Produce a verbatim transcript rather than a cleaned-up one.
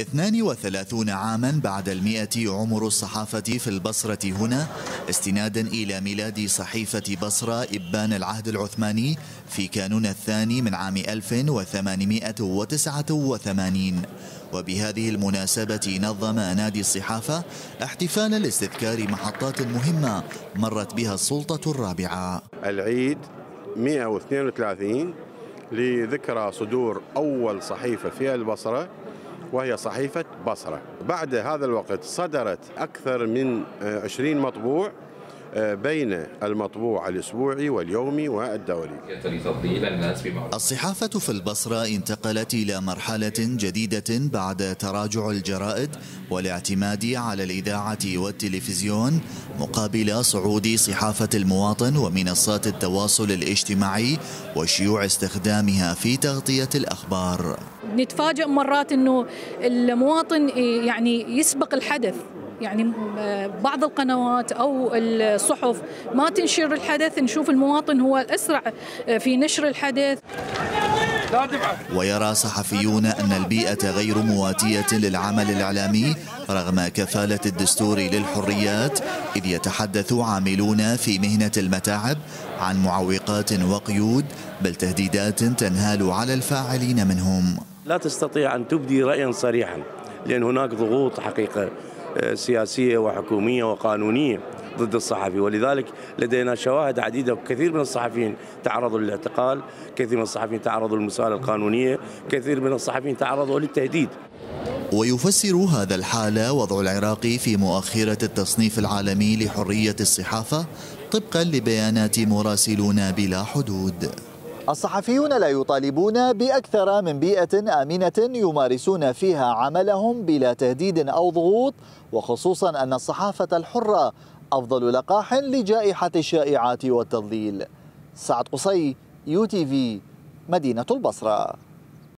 اثنان وثلاثين عاما بعد المئة عمر الصحافة في البصرة هنا، استنادا إلى ميلاد صحيفة بصرة إبان العهد العثماني في كانون الثاني من عام ألف وثمانمئة وتسعة وثمانين. وبهذه المناسبة نظم نادي الصحافة احتفالا لاستذكار محطات مهمة مرت بها السلطة الرابعة. العيد مئة واثنين وثلاثين لذكرى صدور أول صحيفة في البصرة، وهي صحيفة بصرة. بعد هذا الوقت صدرت أكثر من عشرين مطبوع بين المطبوع الأسبوعي واليومي والدوري. الصحافة في البصرة انتقلت إلى مرحلة جديدة بعد تراجع الجرائد والاعتماد على الإذاعة والتلفزيون مقابل صعود صحافة المواطن ومنصات التواصل الاجتماعي وشيوع استخدامها في تغطية الأخبار. نتفاجأ مرات أنه المواطن يعني يسبق الحدث، يعني بعض القنوات أو الصحف ما تنشر الحدث، نشوف المواطن هو الأسرع في نشر الحدث. ويرى صحفيون أن البيئة غير مواتية للعمل الإعلامي رغم كفالة الدستور للحريات، إذ يتحدث عاملون في مهنة المتاعب عن معوقات وقيود، بل تهديدات تنهال على الفاعلين منهم. لا تستطيع أن تبدي رأيا صريحا، لأن هناك ضغوط حقيقة سياسية وحكومية وقانونية ضد الصحفي، ولذلك لدينا شواهد عديدة. كثير من الصحفيين تعرضوا للاعتقال، كثير من الصحفيين تعرضوا للمساءلة القانونية، كثير من الصحفيين تعرضوا للتهديد. ويفسر هذا الحال وضع العراق في مؤخرة التصنيف العالمي لحرية الصحافة طبقا لبيانات مراسلون بلا حدود. الصحفيون لا يطالبون بأكثر من بيئة آمنة يمارسون فيها عملهم بلا تهديد أو ضغوط، وخصوصا أن الصحافة الحرة أفضل لقاح لجائحة الشائعات والتضليل. سعد قصي، يو تي في، مدينة البصرة.